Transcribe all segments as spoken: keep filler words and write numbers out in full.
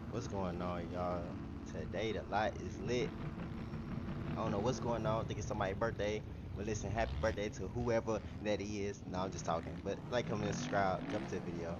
What's going on, y'all? Today the lot is lit. I don't know what's going on. I think it's somebody's birthday. But listen, happy birthday to whoever that is. No, I'm just talking. But like, comment, and subscribe. Jump to the video.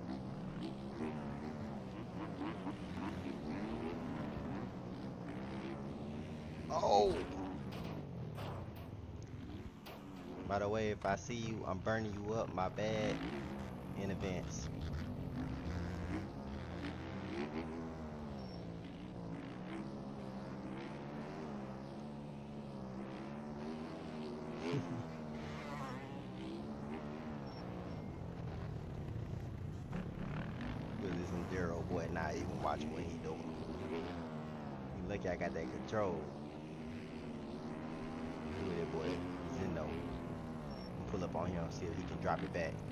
Oh! By the way, if I see you, I'm burning you up. My bad in advance. Look at this Enduro boy not even watching what he doing. You lucky I got that control. Look at that boy, Zeno. Pull up on him, see if he can drop it back.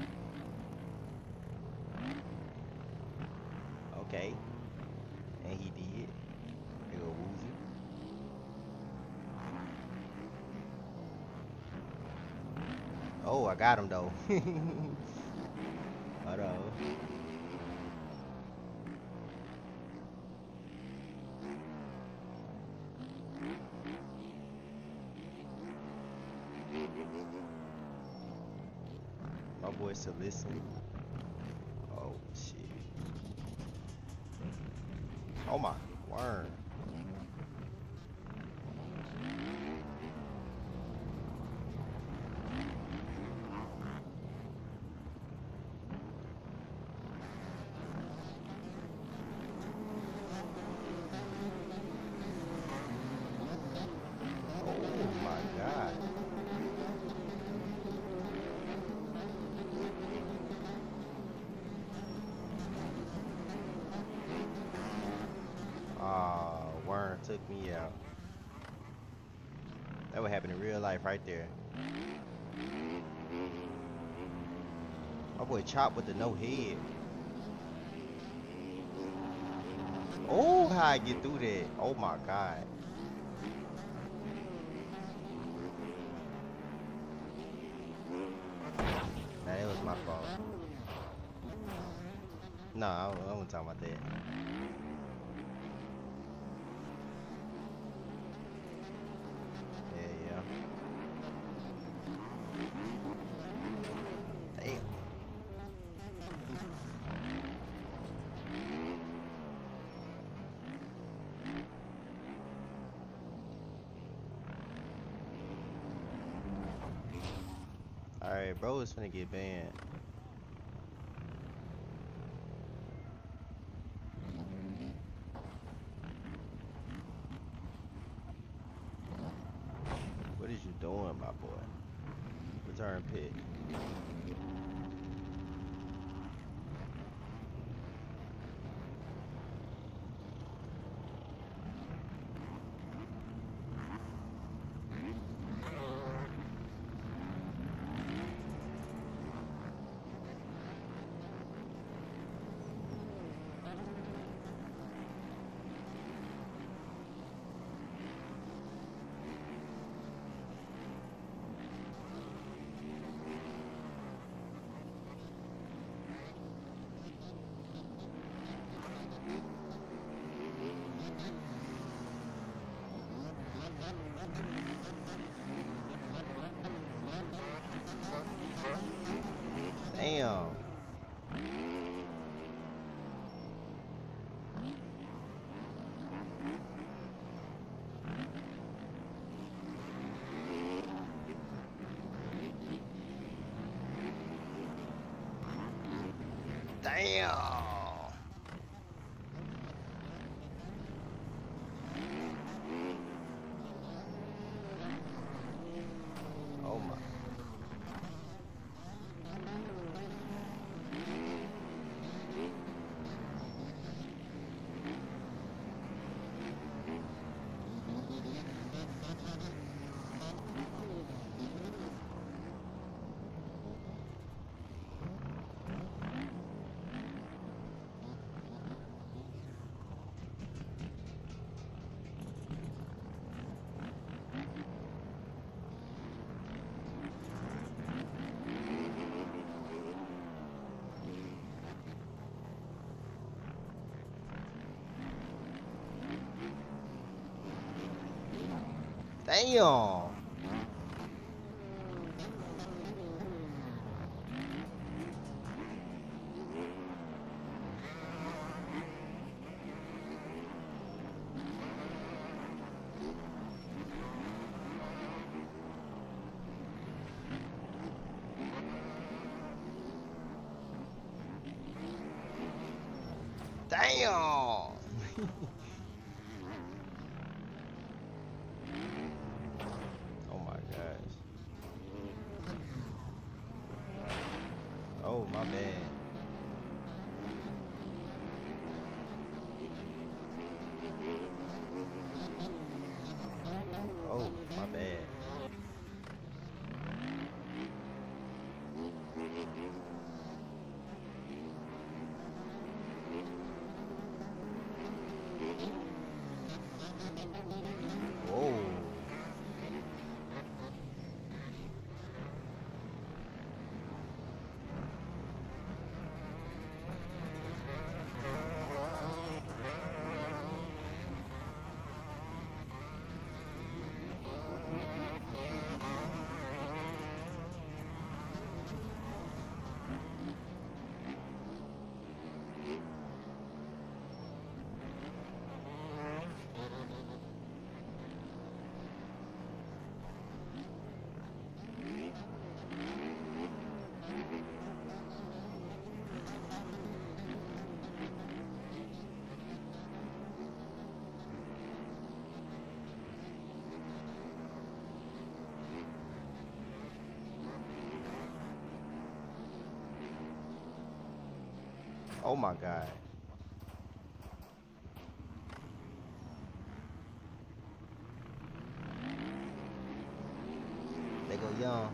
Okay. And he did. There go Woozy. Oh, I got him though. Hold on. My boy to listen. Oh shit. Oh my word. Oh my god. Ah, Worm took me out. That would happen in real life right there. My boy Chop with the no head. Oh, how I get through that? Oh my god. Nah, that was my fault. No, I, I wasn't talking about that. Yeah, yeah. Damn. Alright, bro is finna get banned. What is you doing, my boy? Return pick. Damn. Damn. Oh my. Damn. Damn. Oh my gosh. Oh my bad. Oh my bad. Whoa. Oh my god. They go young.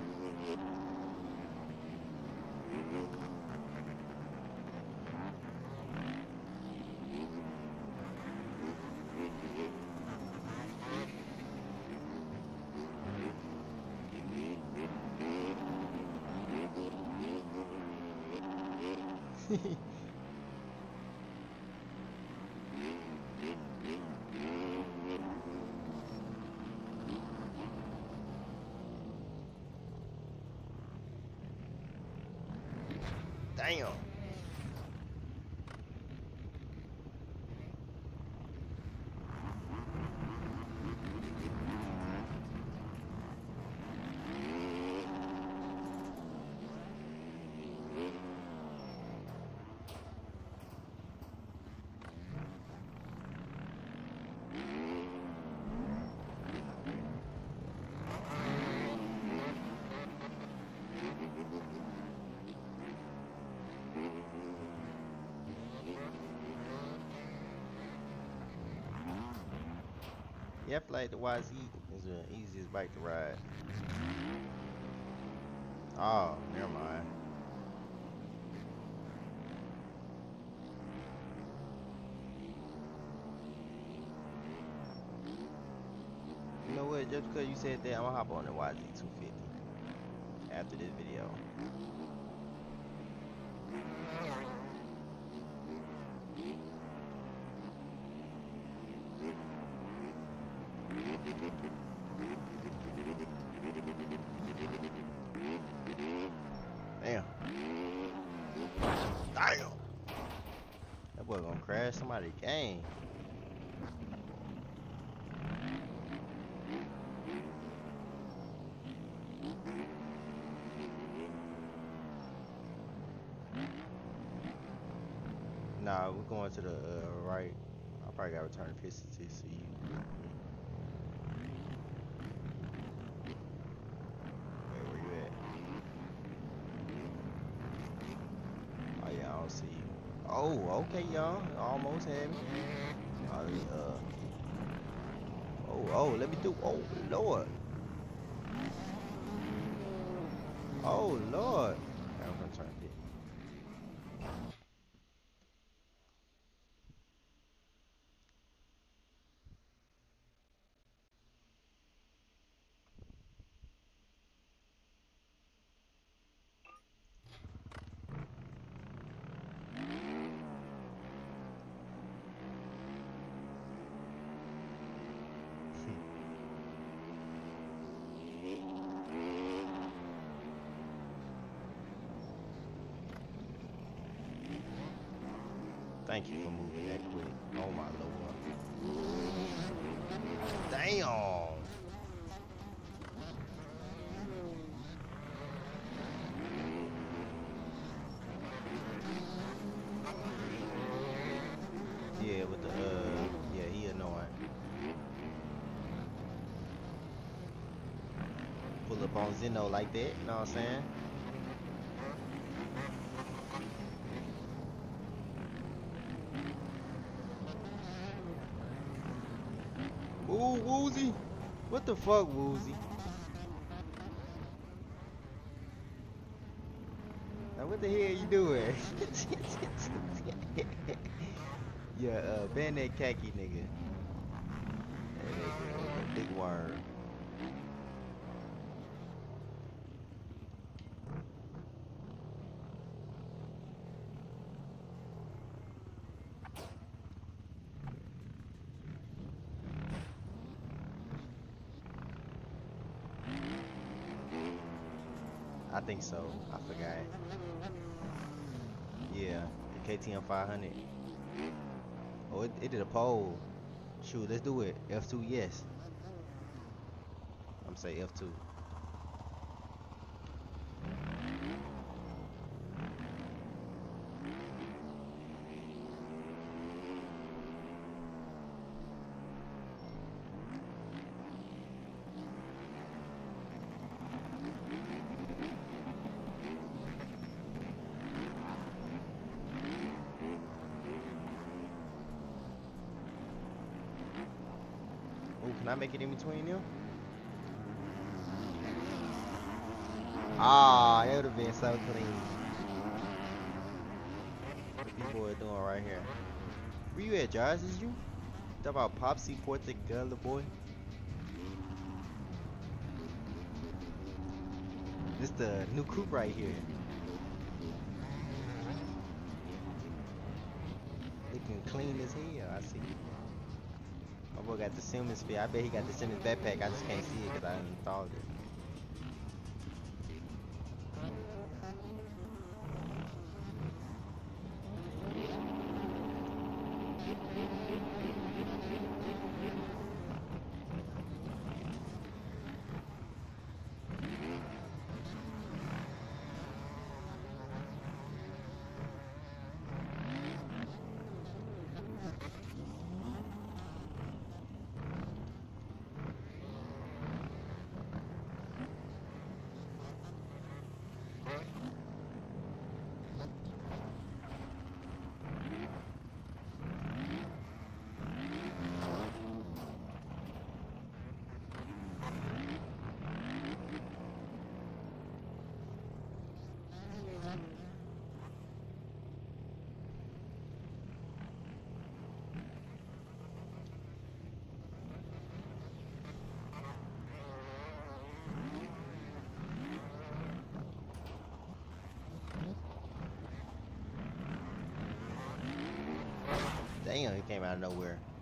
Damn. Yeah, I feel like the Y Z is the easiest bike to ride. Oh, never mind. You know what? Just because you said that, I'm gonna hop on the Y Z two fifty after this video. Damn. Damn. That boy gonna crash somebody's game. Nah, we're going to the uh, right. I probably gotta return the pistol to see you. Wait, where you at? Oh yeah, I don't see you. Oh, okay, y'all. Almost had me. Uh, let me, uh, oh, oh, let me do. Oh, Lord. Oh, Lord. Okay, I'm gonna turn it. Thank you for moving that quick. Oh my lord. Damn. Yeah, with the uh, yeah, he annoying. Pull up on Zeno like that, you know what I'm saying? Ooh, Woozy. What the fuck, Woozy? Now what the hell you doing? Yeah, uh, ban that khaki nigga. That nigga, big worm. I think so. I forgot. Yeah, the K T M five hundred. Oh, it, it did a poll. Shoot, let's do it. F two, yes. I'm say F two. Ooh, can I make it in between them? Ah, that would have been so clean. What people are doing right here. Where you at, Josh? Is you? Talk about Popsy Portugal, boy. This the new coupe right here. Looking clean as hell, I see. My boy got the Simmons fit. I bet he got the Simmons backpack. I just can't see it because I didn't installed it. Damn, he came out of nowhere.